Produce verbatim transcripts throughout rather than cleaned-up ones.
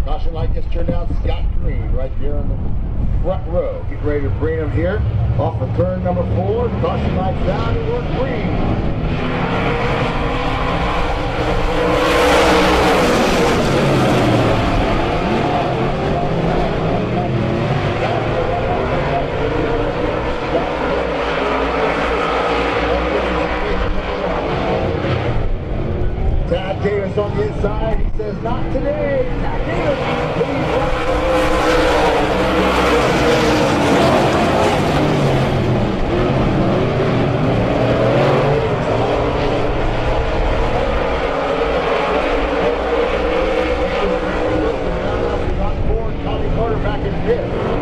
Caution light just turned out Scott Green right there on the front row. Get ready to bring him here off of turn number four. Caution lights down and we're green. Tad Davis on the inside. He says, not today. Tad Davis, please. Tommy Carter back in fifth.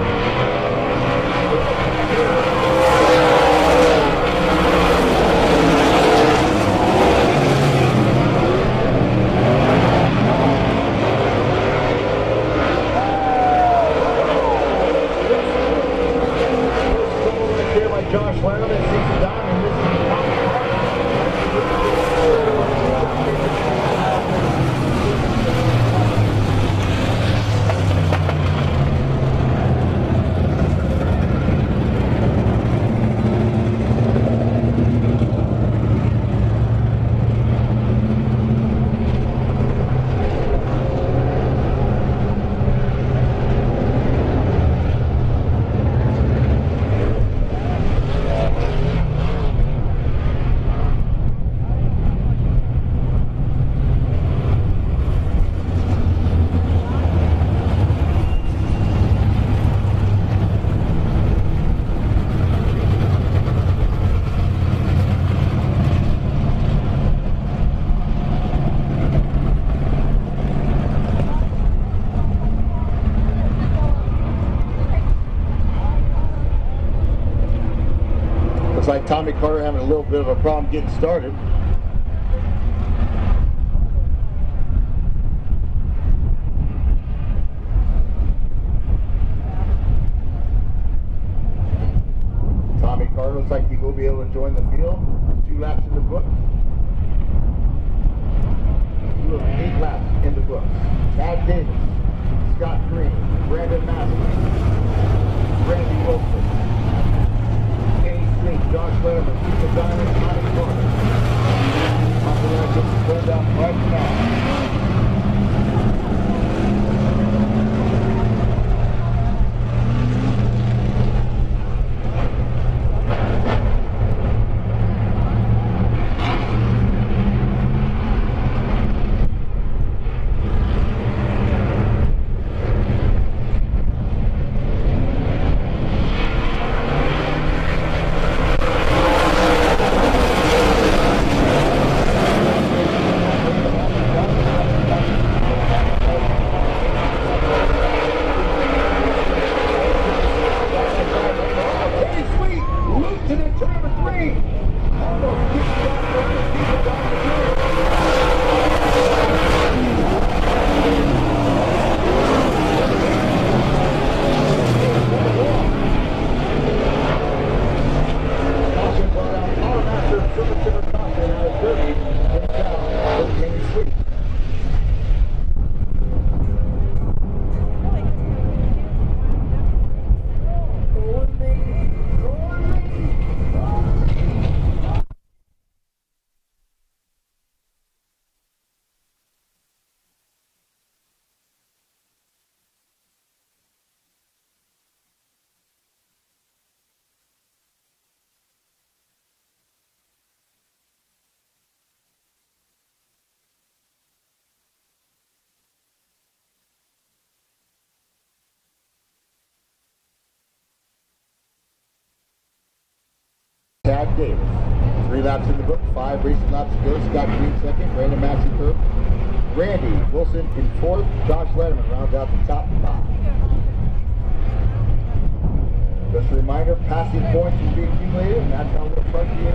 Josh Lennon and Steve Diamond. This is Tommy Looks like Tommy Carter having a little bit of a problem getting started. Tommy Carter looks like he will be able to join the field. Two laps in the books. Two of eight laps in the books. Tad Davis, Scott Green, Brandon Massey, Randy Wilson, Josh Letterman, Steve Diamond, Tommy Carter. Tommy Carter gets turned out right now. Tad Davis. Three laps in the book, five racing laps to go. Scott Green second, Brandon Massey third. Randy Wilson in fourth. Josh Letterman rounds out the top five. Just a reminder, passing points will be accumulated, and that's how we'll start the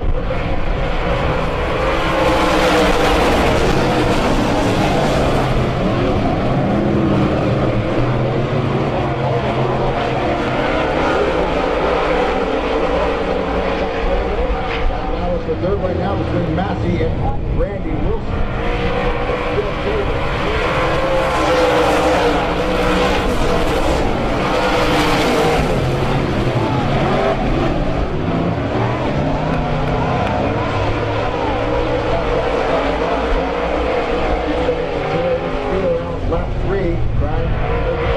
third right now between Massey and Randy Wilson. lap three, trying to